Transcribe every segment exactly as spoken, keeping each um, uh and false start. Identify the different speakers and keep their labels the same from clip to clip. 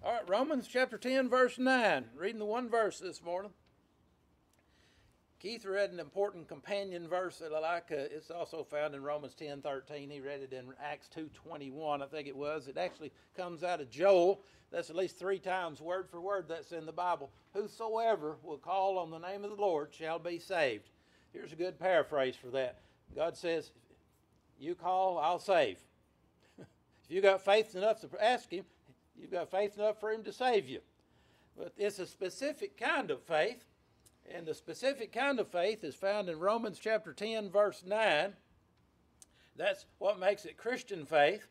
Speaker 1: All right, Romans chapter ten, verse nine. Reading the one verse this morning. Keith read an important companion verse that I like. Uh, it's also found in Romans ten thirteen. He read it in Acts two twenty-one, I think it was. It actually comes out of Joel. That's at least three times, word for word, that's in the Bible. Whosoever will call on the name of the Lord shall be saved. Here's a good paraphrase for that. God says, you call, I'll save. If you got faith enough to ask him, you've got faith enough for him to save you. But it's a specific kind of faith. And the specific kind of faith is found in Romans chapter ten, verse nine. That's what makes it Christian faith.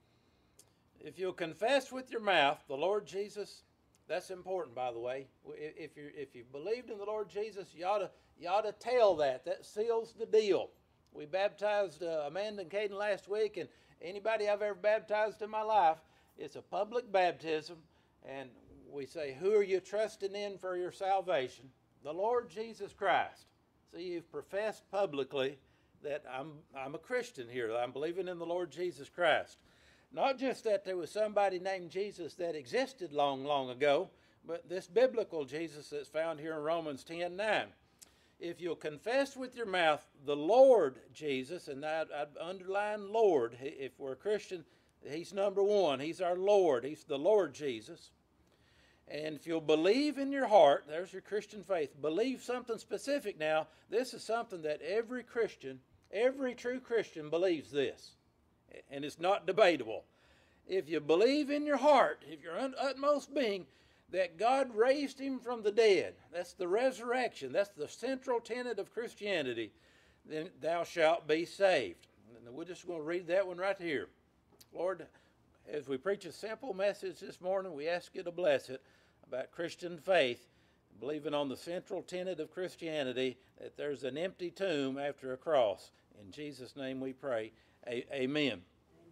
Speaker 1: If you'll confess with your mouth the Lord Jesus, that's important, by the way. If you if you believed in the Lord Jesus, you ought to you ought to tell that. That seals the deal. We baptized uh, Amanda and Caden last week, and anybody I've ever baptized in my life, it's a public baptism, and we say, who are you trusting in for your salvation? The Lord Jesus Christ. So you've professed publicly that I'm I'm a Christian here. I'm believing in the Lord Jesus Christ. Not just that there was somebody named Jesus that existed long, long ago, but this biblical Jesus that's found here in Romans ten nine. If you'll confess with your mouth the Lord Jesus, and I'd, I'd underline Lord. If we're a Christian, he's number one. He's our Lord. He's the Lord Jesus. And if you'll believe in your heart, there's your Christian faith. Believe something specific now. This is something that every Christian, every true Christian believes this. And it's not debatable. If you believe in your heart, if your utmost being, that God raised him from the dead, that's the resurrection, that's the central tenet of Christianity, then thou shalt be saved. And we're just going to read that one right here. Lord, as we preach a simple message this morning, we ask you to bless it about Christian faith, believing on the central tenet of Christianity, that there's an empty tomb after a cross. In Jesus' name we pray. A- amen. Amen.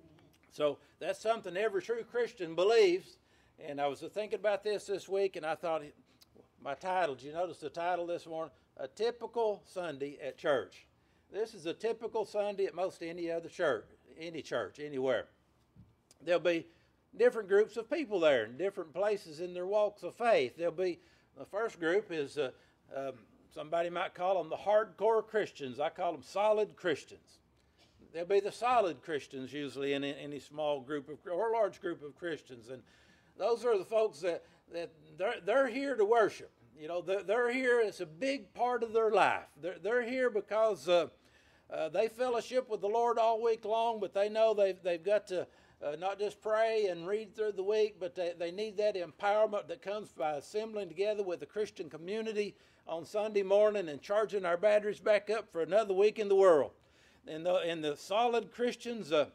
Speaker 1: So that's something every true Christian believes. And I was thinking about this this week, and I thought, my title, did you notice the title this morning? A Typical Sunday at Church. This is a typical Sunday at most any other church, any church, anywhere. There'll be different groups of people there in different places in their walks of faith. There'll be, the first group is, uh, um, somebody might call them the hardcore Christians. I call them solid Christians. There'll be the solid Christians usually in any small group of, or large group of Christians. And those are the folks that, that they're, they're here to worship. You know, they're, they're here, it's a big part of their life. They're, they're here because uh, uh, they fellowship with the Lord all week long, but they know they've, they've got to Uh, not just pray and read through the week, but they, they need that empowerment that comes by assembling together with the Christian community on Sunday morning and charging our batteries back up for another week in the world. And the, and the solid Christians, uh,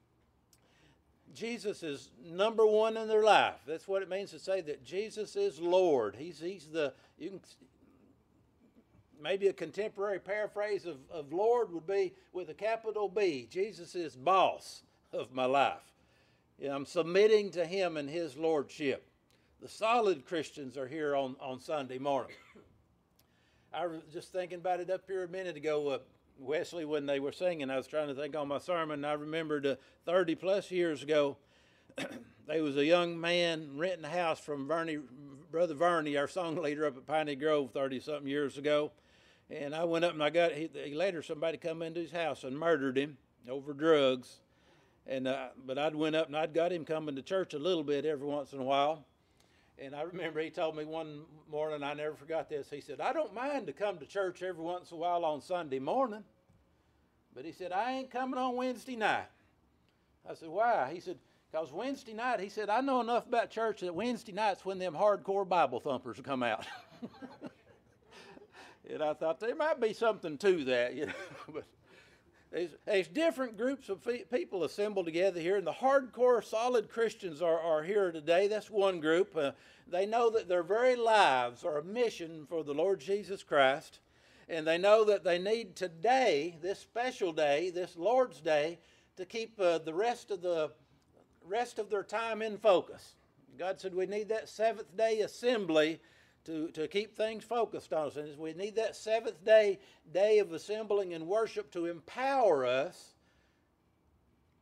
Speaker 1: Jesus is number one in their life. That's what it means to say that Jesus is Lord. He's he's the, you can, maybe a contemporary paraphrase of, of Lord would be with a capital B. Jesus is boss of my life. You know, I'm submitting to him and his lordship. The solid Christians are here on, on Sunday morning. I was just thinking about it up here a minute ago, uh, Wesley, when they were singing. I was trying to think on my sermon, and I remembered uh, thirty plus years ago, there was a young man renting a house from Verney, Brother Verney, our song leader up at Piney Grove thirty something years ago. And I went up and I got, he, later somebody come into his house and murdered him over drugs. And uh, but I'd went up and I'd got him coming to church a little bit every once in a while. And I remember he told me one morning, I never forgot this, he said, I don't mind to come to church every once in a while on Sunday morning. But he said, I ain't coming on Wednesday night. I said, why? He said, because Wednesday night, he said, I know enough about church that Wednesday night's when them hardcore Bible thumpers come out. And I thought there might be something to that, you know. But There's, there's different groups of people assembled together here, and the hardcore, solid Christians are, are here today. That's one group. Uh, they know that their very lives are a mission for the Lord Jesus Christ, and they know that they need today, this special day, this Lord's Day, to keep uh, the rest of the rest of their time in focus. God said we need that seventh day assembly to, to keep things focused on us. And we need that seventh day, day of assembling and worship to empower us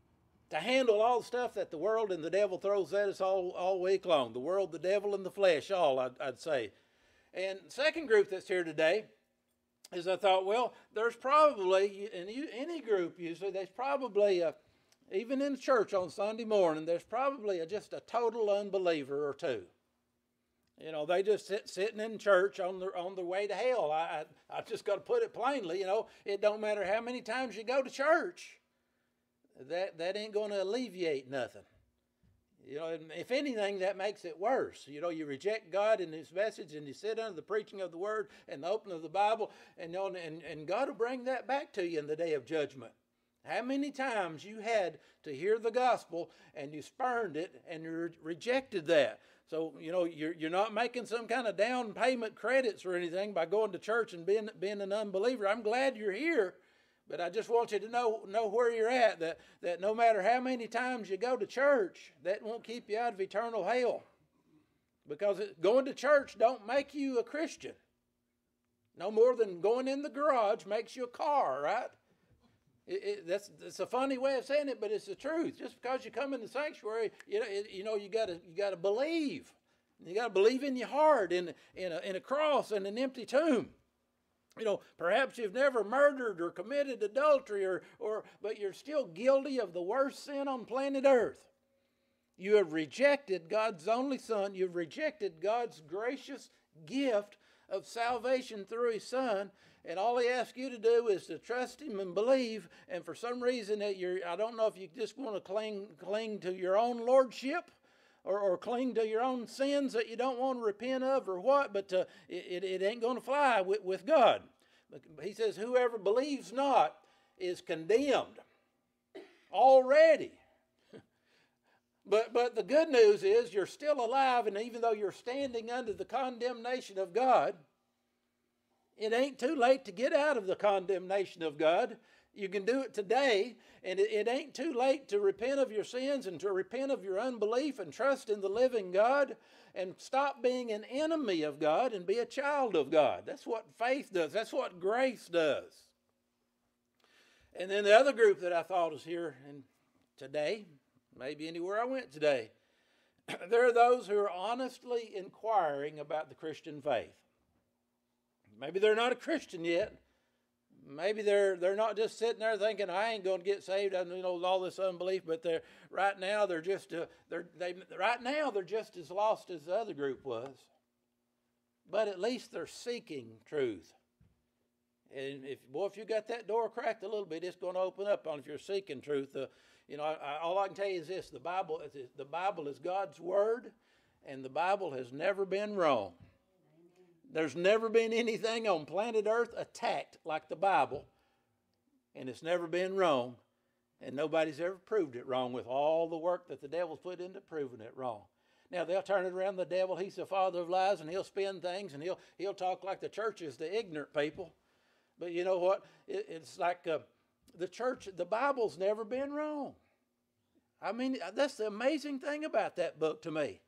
Speaker 1: to handle all the stuff that the world and the devil throws at us all, all week long. The world, the devil, and the flesh, all, I'd, I'd say. And the second group that's here today is I thought, well, there's probably, in any group usually, there's probably, a, even in church on Sunday morning, there's probably a, just a total unbeliever or two. You know, they just sit sitting in church on their on their way to hell. I I, I just got to put it plainly. You know, it don't matter how many times you go to church. That that ain't going to alleviate nothing. You know, if anything, that makes it worse. You know, you reject God and His message, and you sit under the preaching of the Word and the opening of the Bible, and you know, and and God will bring that back to you in the day of judgment. How many times you had to hear the gospel and you spurned it and you re- rejected that? So, you know, you're, you're not making some kind of down payment credits or anything by going to church and being, being an unbeliever. I'm glad you're here, but I just want you to know, know where you're at, that, that no matter how many times you go to church, that won't keep you out of eternal hell. Because it, going to church don't make you a Christian. No more than going in the garage makes you a car, right? It, it, that's it's a funny way of saying it, but it's the truth. Just because you come in the sanctuary, you know, it, you know, you got to you got to believe. You got to believe in your heart, in in a, in a cross and an empty tomb. You know, perhaps you've never murdered or committed adultery, or or but you're still guilty of the worst sin on planet Earth. You have rejected God's only Son. You've rejected God's gracious gift of salvation through His Son. And all He asks you to do is to trust Him and believe. And for some reason that you're, I don't know if you just want to cling cling to your own lordship, or, or cling to your own sins that you don't want to repent of, or what. But uh, it, it ain't going to fly with, with God. He says, whoever believes not is condemned already. But but the good news is you're still alive, and even though you're standing under the condemnation of God, it ain't too late to get out of the condemnation of God. You can do it today, and it, it ain't too late to repent of your sins and to repent of your unbelief and trust in the living God and stop being an enemy of God and be a child of God. That's what faith does. That's what grace does. And then the other group that I thought is here and today, maybe anywhere I went today, there are those who are honestly inquiring about the Christian faith. Maybe they're not a Christian yet. Maybe they're they're not just sitting there thinking, I ain't going to get saved, I you know all this unbelief. But they're right now they're just uh, they're they right now they're just as lost as the other group was. But at least they're seeking truth. And if boy, if you got that door cracked a little bit, it's going to open up on if you're seeking truth. Uh, you know, I, I, all I can tell you is this: the Bible is the Bible is God's word, and the Bible has never been wrong. There's never been anything on planet Earth attacked like the Bible, and it's never been wrong, and nobody's ever proved it wrong with all the work that the devil's put into proving it wrong. Now, they'll turn it around, the devil, he's the father of lies, and he'll spin things, and he'll he'll talk like the church is the ignorant people. But you know what? It, it's like uh, the church, the Bible's never been wrong. I mean, that's the amazing thing about that book to me.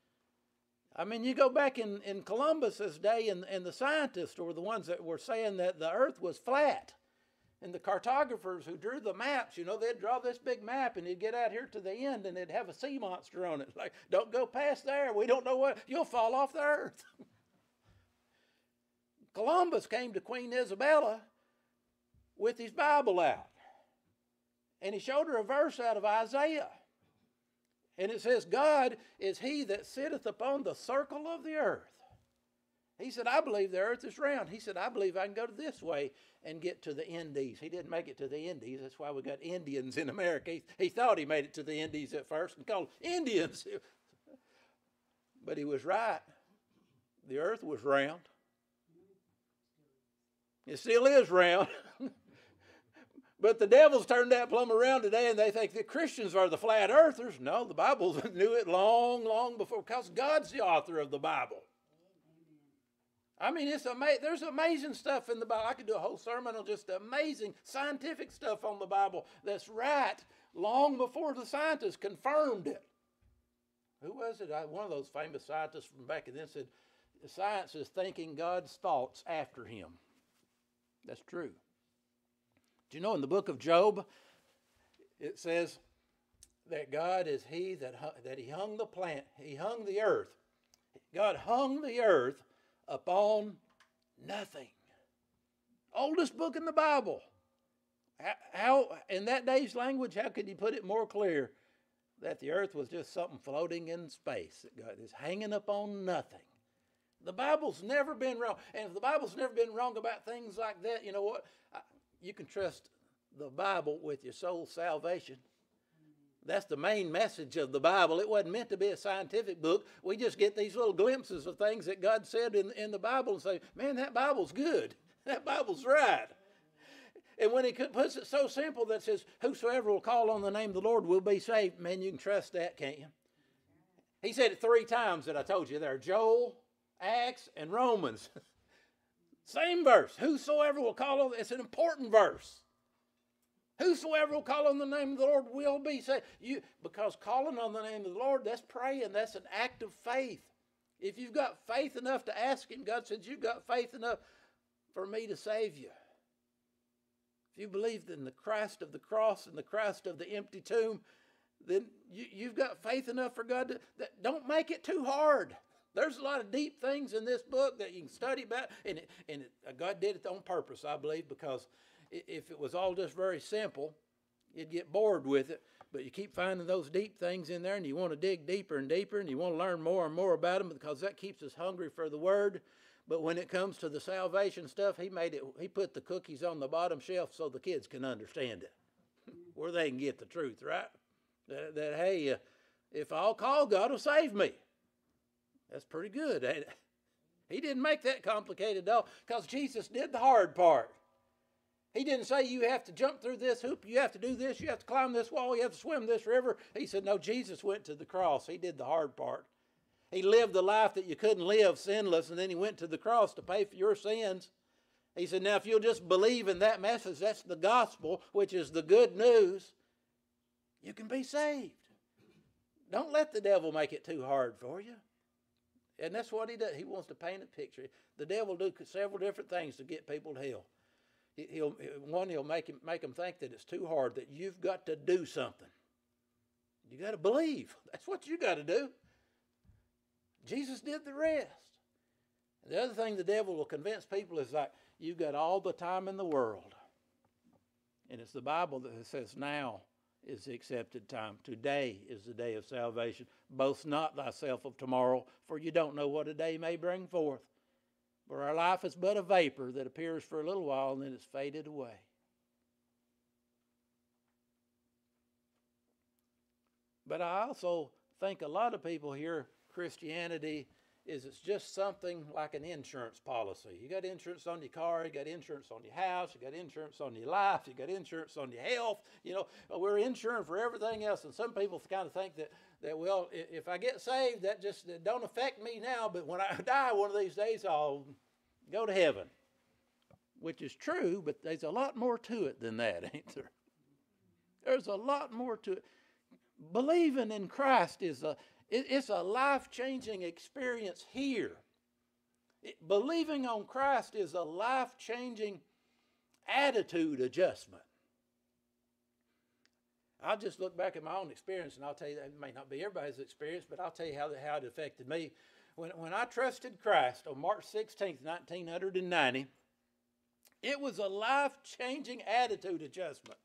Speaker 1: I mean, you go back in, in Columbus's day, and, and the scientists were the ones that were saying that the earth was flat. And the cartographers who drew the maps, you know, they'd draw this big map, and they'd get out here to the end, and they'd have a sea monster on it. Like, don't go past there. We don't know what, you'll fall off the earth. Columbus came to Queen Isabella with his Bible out. And he showed her a verse out of Isaiah. And it says, God is he that sitteth upon the circle of the earth. He said, I believe the earth is round. He said, I believe I can go to this way and get to the Indies. He didn't make it to the Indies. That's why we got Indians in America. He, he thought he made it to the Indies at first and called Indians. But he was right. The earth was round. It still is round. But the devil's turned that plumb around today, and they think the Christians are the flat earthers. No, the Bible knew it long, long before, because God's the author of the Bible. I mean, it's ama- there's amazing stuff in the Bible. I could do a whole sermon on just amazing scientific stuff on the Bible that's right long before the scientists confirmed it. Who was it? I, one of those famous scientists from back then said, science is thinking God's thoughts after him. That's true. Do you know in the book of Job, it says that God is he that, that he hung the plant, he hung the earth. God hung the earth upon nothing. Oldest book in the Bible. How, how in that day's language, how could you put it more clear that the earth was just something floating in space that God is hanging upon nothing? The Bible's never been wrong. And if the Bible's never been wrong about things like that, you know what? You can trust the Bible with your soul's salvation. That's the main message of the Bible. It wasn't meant to be a scientific book. We just get these little glimpses of things that God said in, in the Bible and say, man, that Bible's good. That Bible's right. And when he puts it so simple that says, whosoever will call on the name of the Lord will be saved, man, you can trust that, can't you? He said it three times that I told you there. Joel, Acts, and Romans. Same verse. Whosoever will call on, it's an important verse. Whosoever will call on the name of the Lord will be saved. You, because calling on the name of the Lord, that's praying. That's an act of faith. If you've got faith enough to ask him, God says, you've got faith enough for me to save you. If you believe in the Christ of the cross and the Christ of the empty tomb, then you, you've got faith enough for God to, that, don't make it too hard. There's a lot of deep things in this book that you can study about, and, it, and it, God did it on purpose, I believe, because if it was all just very simple, you'd get bored with it. But you keep finding those deep things in there, and you want to dig deeper and deeper, and you want to learn more and more about them because that keeps us hungry for the Word. But when it comes to the salvation stuff, he made it. He put the cookies on the bottom shelf so the kids can understand it, where they can get the truth, right? That, that hey, uh, if I'll call, God will save me. That's pretty good, ain't it? He didn't make that complicated, though, because Jesus did the hard part. He didn't say you have to jump through this hoop, you have to do this, you have to climb this wall, you have to swim this river. He said, no, Jesus went to the cross. He did the hard part. He lived the life that you couldn't live, sinless, and then he went to the cross to pay for your sins. He said, now if you'll just believe in that message, that's the gospel, which is the good news, you can be saved. Don't let the devil make it too hard for you. And that's what he does. He wants to paint a picture. The devil will do several different things to get people to hell. He'll, one, he'll make him, make them think that it's too hard, that you've got to do something. You got to believe. That's what you got to do. Jesus did the rest. And the other thing the devil will convince people is like, you've got all the time in the world. And it's the Bible that says now is the accepted time. Today is the day of salvation. Boast not thyself of tomorrow, for you don't know what a day may bring forth. For our life is but a vapor that appears for a little while and then it's faded away. But I also think a lot of people hear Christianity is it's just something like an insurance policy. You got insurance on your car, you got insurance on your house, you got insurance on your life, you got insurance on your health. You know, we're insuring for everything else. And some people kind of think that, that well, if I get saved, that just it don't affect me now, but when I die one of these days, I'll go to heaven. Which is true, but there's a lot more to it than that, ain't there? There's a lot more to it. Believing in Christ is a It's a life-changing experience here. It, believing on Christ is a life-changing attitude adjustment. I'll just look back at my own experience, and I'll tell you that it may not be everybody's experience, but I'll tell you how, how it affected me. When, when I trusted Christ on March sixteenth, nineteen ninety, it was a life-changing attitude adjustment.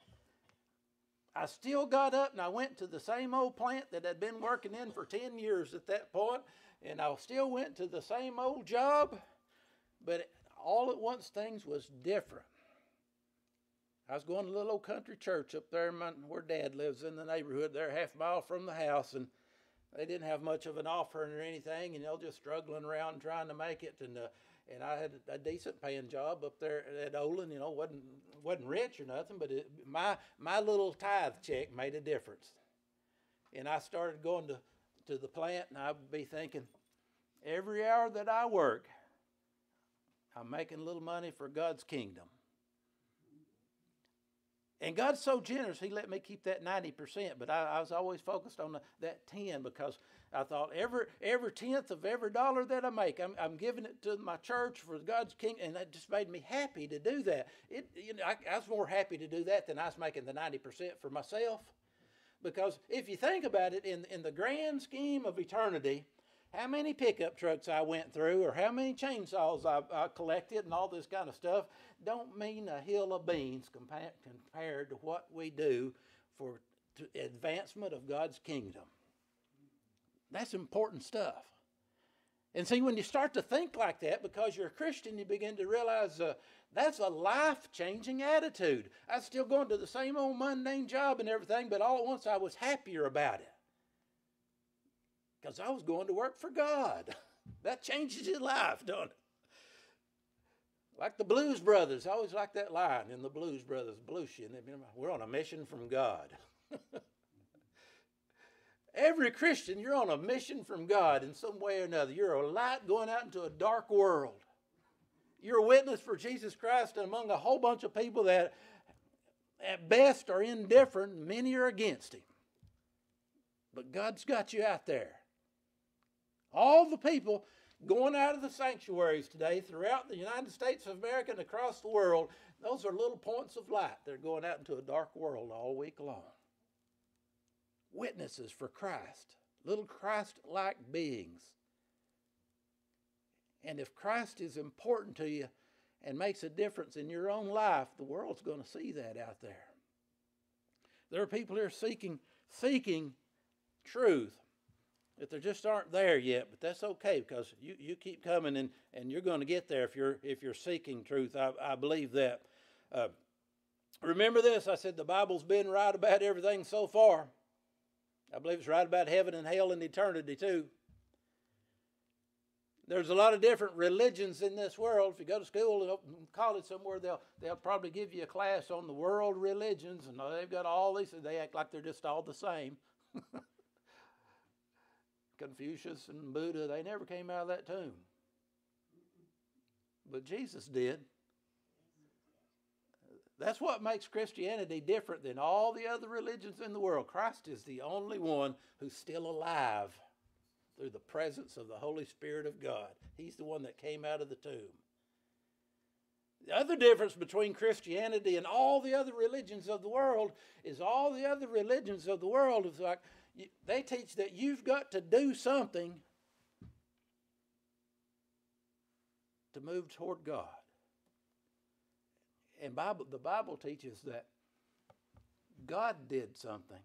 Speaker 1: I still got up and I went to the same old plant that I'd been working in for ten years at that point, and I still went to the same old job, but all at once things was different. I was going to a little old country church up there my, where Dad lives in the neighborhood there, half a mile from the house, and they didn't have much of an offering or anything, and they're just struggling around trying to make it, and uh, And I had a decent paying job up there at Olin. You know, wasn't wasn't rich or nothing, but it, my my little tithe check made a difference. And I started going to, to the plant, and I'd be thinking, every hour that I work, I'm making a little money for God's kingdom. And God's so generous, He let me keep that ninety percent. But I, I was always focused on the, that ten, because I thought every every tenth of every dollar that I make, I'm, I'm giving it to my church for God's kingdom. And that just made me happy to do that. It, you know, I, I was more happy to do that than I was making the ninety percent for myself. Because if you think about it, in, in the grand scheme of eternity, how many pickup trucks I went through or how many chainsaws I, I collected and all this kind of stuff don't mean a hill of beans compa- compared to what we do for the advancement of God's kingdom. That's important stuff. And see, when you start to think like that, because you're a Christian, you begin to realize uh, that's a life-changing attitude. I was still going to the same old mundane job and everything, but all at once I was happier about it. Because I was going to work for God. That changes your life, don't it? Like the Blues Brothers. I always like that line in the Blues Brothers, Bluesian. We're on a mission from God. Every Christian, you're on a mission from God in some way or another. You're a light going out into a dark world. You're a witness for Jesus Christ among a whole bunch of people that at best are indifferent. Many are against Him. But God's got you out there. All the people going out of the sanctuaries today throughout the United States of America and across the world, those are little points of light. They're going out into a dark world all week long. Witnesses for Christ, little Christ-like beings. And if Christ is important to you and makes a difference in your own life, the world's going to see that out there. There are people here seeking, seeking truth, that there just aren't there yet, but that's okay because you, you keep coming and, and you're going to get there if you're if you're seeking truth. I, I believe that. Uh, remember this, I said the Bible's been right about everything so far. I believe it's right about heaven and hell and eternity too. There's a lot of different religions in this world. If you go to school and college somewhere, they'll they'll probably give you a class on the world religions, and they've got all these, and they act like they're just all the same. Confucius and Buddha, they never came out of that tomb. But Jesus did. That's what makes Christianity different than all the other religions in the world. Christ is the only one who's still alive through the presence of the Holy Spirit of God. He's the one that came out of the tomb. The other difference between Christianity and all the other religions of the world is all the other religions of the world is like, they teach that you've got to do something to move toward God. And Bible, the Bible teaches that God did something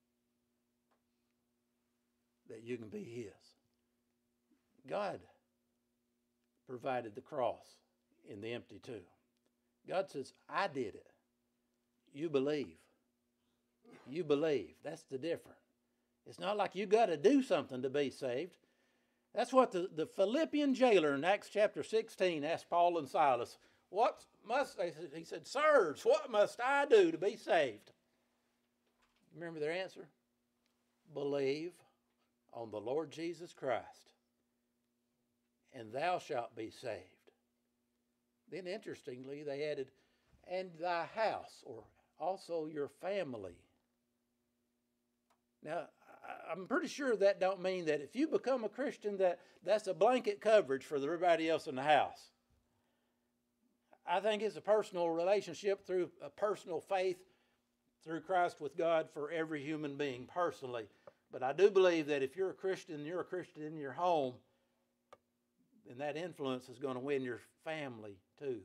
Speaker 1: that you can be His. God provided the cross in the empty tomb. God says, I did it. You believe. You believe. That's the difference. It's not like you got to do something to be saved. That's what the, the Philippian jailer in Acts chapter sixteen asked Paul and Silas. What must they? He said, Sirs, what must I do to be saved? Remember their answer? Believe on the Lord Jesus Christ, and thou shalt be saved. Then interestingly, they added, and thy house, or also your family. Now, I'm pretty sure that don't mean that if you become a Christian that that's a blanket coverage for everybody else in the house. I think it's a personal relationship through a personal faith through Christ with God for every human being personally. But I do believe that if you're a Christian, you're a Christian in your home, then that influence is going to win your family too.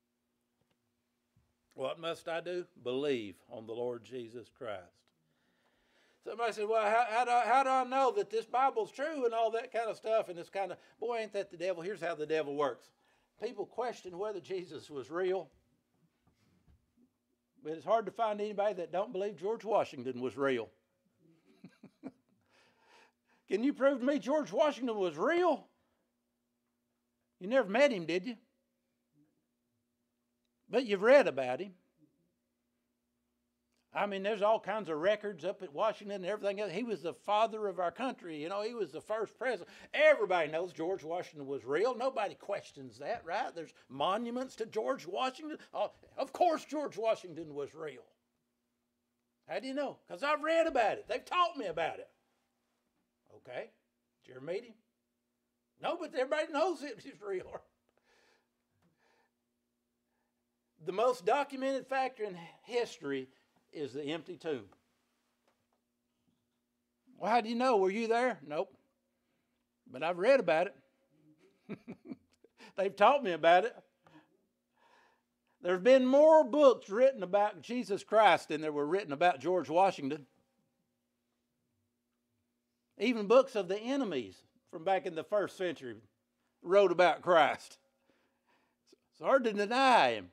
Speaker 1: What must I do? Believe on the Lord Jesus Christ. Somebody said, well, how, how, do I, how do I know that this Bible's true and all that kind of stuff? And it's kind of, boy, ain't that the devil? Here's how the devil works. People question whether Jesus was real. But it's hard to find anybody that don't believe George Washington was real. Can you prove to me George Washington was real? You never met him, did you? But you've read about him. I mean, there's all kinds of records up at Washington and everything else. He was the father of our country. You know, he was the first president. Everybody knows George Washington was real. Nobody questions that, right? There's monuments to George Washington. Oh, of course George Washington was real. How do you know? Because I've read about it. They've taught me about it. Okay. Did you ever meet him? No, but everybody knows it. He's real. The most documented factor in history is the empty tomb. Well, how do you know? Were you there? Nope. But I've read about it. They've taught me about it. There's been more books written about Jesus Christ than there were written about George Washington. Even books of the enemies from back in the first century wrote about Christ. It's hard to deny him.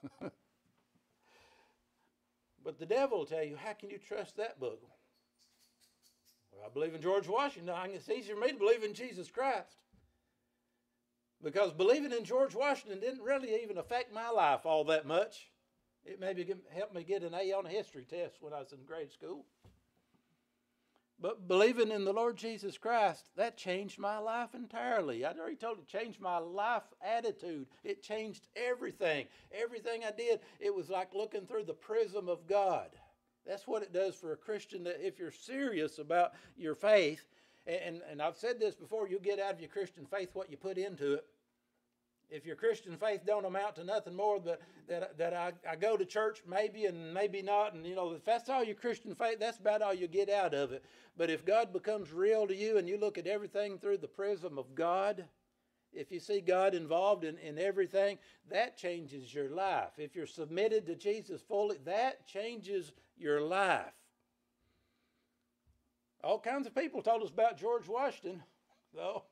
Speaker 1: But the devil will tell you, how can you trust that book? Well, I believe in George Washington. It's easier for me to believe in Jesus Christ. Because believing in George Washington didn't really even affect my life all that much. It maybe helped me get an A on a history test when I was in grade school. But believing in the Lord Jesus Christ, that changed my life entirely. I already told you, it changed my life attitude. It changed everything. Everything I did, it was like looking through the prism of God. That's what it does for a Christian, that if you're serious about your faith, and, and I've said this before, you'll get out of your Christian faith what you put into it. If your Christian faith don't amount to nothing more than that, that I, I go to church maybe and maybe not, and you know, if that's all your Christian faith, that's about all you get out of it. But if God becomes real to you and you look at everything through the prism of God, if you see God involved in, in everything, that changes your life. If you're submitted to Jesus fully, that changes your life. All kinds of people told us about George Washington, though.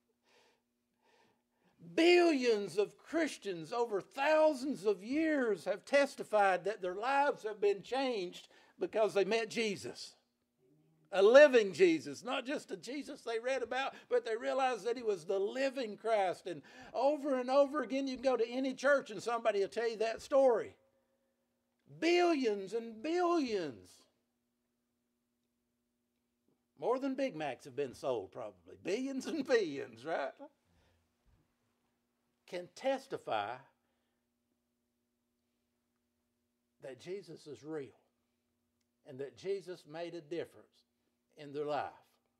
Speaker 1: Billions of Christians over thousands of years have testified that their lives have been changed because they met Jesus. A living Jesus, not just a Jesus they read about, but they realized that he was the living Christ. And over and over again, you can go to any church and somebody will tell you that story. Billions and billions. More than Big Macs have been sold, probably. Billions and billions, right? Can testify that Jesus is real and that Jesus made a difference in their life.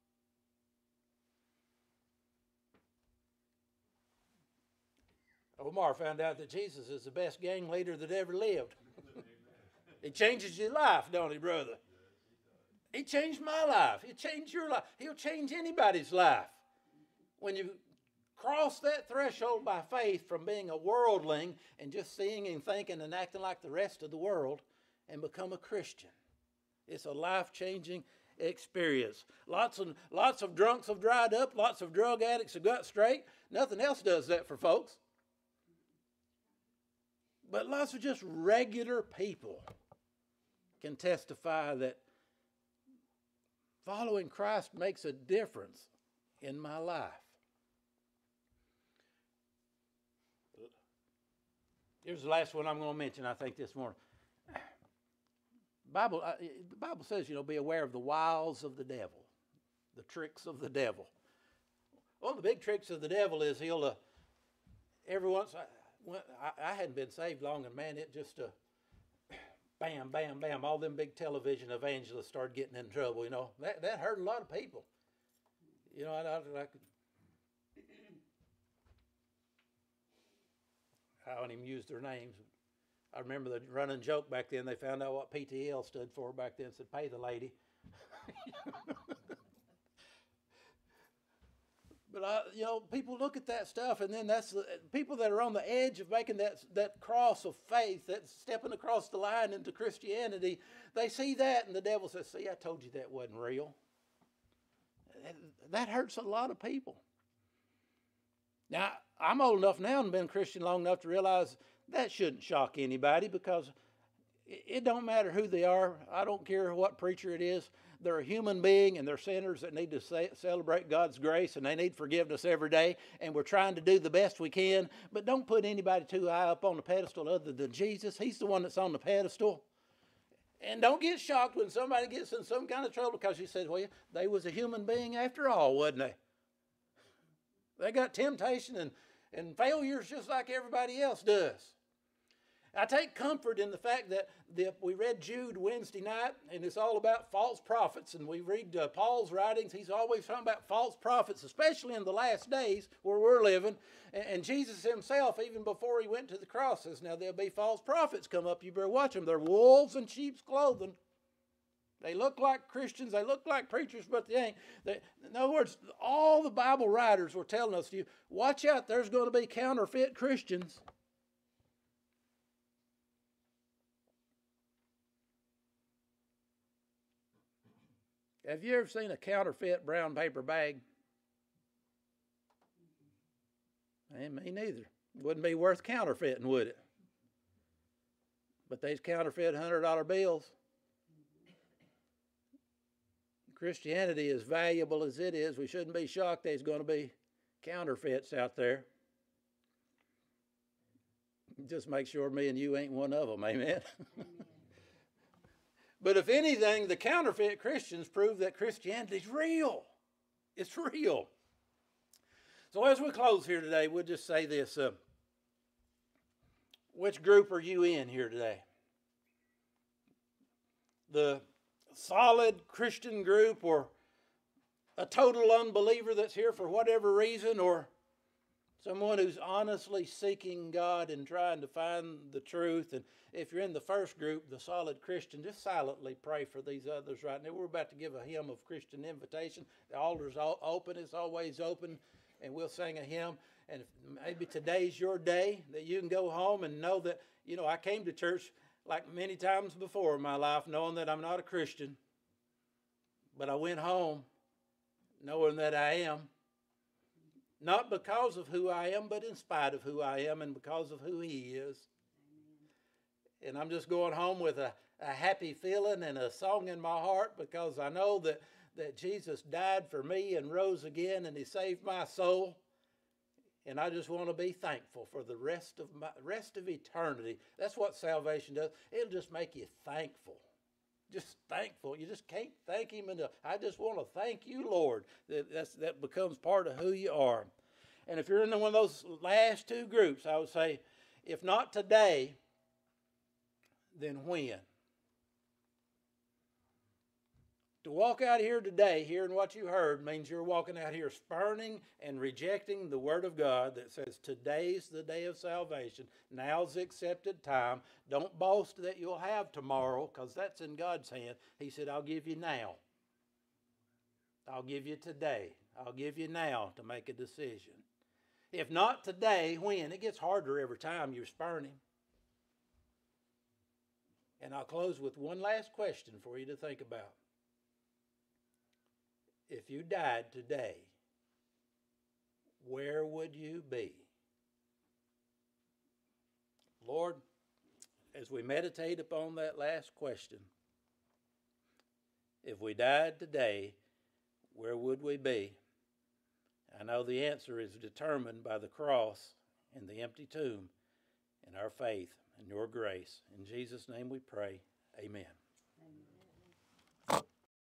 Speaker 1: Omar found out that Jesus is the best gang leader that ever lived. He changes your life, don't he, brother? He changed my life. He'll change your life. He'll change anybody's life. When you cross that threshold by faith from being a worldling and just seeing and thinking and acting like the rest of the world and become a Christian. It's a life-changing experience. Lots of, lots of drunks have dried up. Lots of drug addicts have got straight. Nothing else does that for folks. But lots of just regular people can testify that following Christ makes a difference in my life. Here's the last one I'm going to mention, I think, this morning. Bible, uh, the Bible says, you know, be aware of the wiles of the devil, the tricks of the devil. One of the big tricks of the devil is he'll, uh, every once, I, when, I, I hadn't been saved long, and man, it just, uh, bam, bam, bam, all them big television evangelists started getting in trouble, you know. That, that hurt a lot of people. You know, I, I, I could, I don't even use their names. I remember the running joke back then. They found out what P T L stood for back then. Said, pay the lady. But, I, you know, people look at that stuff, and then that's the, people that are on the edge of making that, that cross of faith, that stepping across the line into Christianity, they see that, and the devil says, see, I told you that wasn't real. That, that hurts a lot of people. Now, I'm old enough now and been a Christian long enough to realize that shouldn't shock anybody, because it don't matter who they are. I don't care what preacher it is. They're a human being, and they're sinners that need to say, celebrate God's grace, and they need forgiveness every day, and we're trying to do the best we can. But don't put anybody too high up on the pedestal other than Jesus. He's the one that's on the pedestal. And don't get shocked when somebody gets in some kind of trouble because you said, well, they was a human being after all, wasn't they? They got temptation and, and failures just like everybody else does. I take comfort in the fact that the, we read Jude Wednesday night, and it's all about false prophets. And we read uh, Paul's writings. He's always talking about false prophets, especially in the last days where we're living. And, and Jesus himself, even before he went to the cross, says, now there'll be false prophets come up. You better watch them. They're wolves in sheep's clothing. They look like Christians, they look like preachers, but they ain't. They, in other words, all the Bible writers were telling us, you watch out, there's going to be counterfeit Christians. Have you ever seen a counterfeit brown paper bag? Hey, me neither. Wouldn't be worth counterfeiting, would it? But these counterfeit one hundred dollar bills. Christianity, as valuable as it is, we shouldn't be shocked there's going to be counterfeits out there. Just make sure me and you ain't one of them, amen? But if anything, the counterfeit Christians prove that Christianity is real. It's real. So as we close here today, we'll just say this. Uh, which group are you in here today? The solid Christian group, or a total unbeliever that's here for whatever reason, or someone who's honestly seeking God and trying to find the truth? And if you're in the first group, the solid Christian, just silently pray for these others right now. We're about to give a hymn of Christian invitation. The altar's all open. It's always open. And we'll sing a hymn. And if maybe today's your day that you can go home and know that, you know, I came to church like many times before in my life knowing that I'm not a Christian. But I went home knowing that I am. Not because of who I am, but in spite of who I am and because of who He is. And I'm just going home with a, a happy feeling and a song in my heart, because I know that, that Jesus died for me and rose again, and He saved my soul. And I just want to be thankful for the rest of my rest of eternity. That's what salvation does. It'll just make you thankful. Just thankful. You just can't thank Him enough. I just want to thank you, Lord. That that's, that becomes part of who you are. And if you're in one of those last two groups, I would say, if not today, then when? To walk out here today, hearing what you heard, means you're walking out here spurning and rejecting the Word of God that says today's the day of salvation. Now's the accepted time. Don't boast that you'll have tomorrow, because that's in God's hand. He said, I'll give you now. I'll give you today. I'll give you now to make a decision. If not today, when? It gets harder every time you're spurning. And I'll close with one last question for you to think about. If you died today, where would you be? Lord, as we meditate upon that last question, if we died today, where would we be? I know the answer is determined by the cross and the empty tomb and our faith and your grace. In Jesus' name we pray. Amen.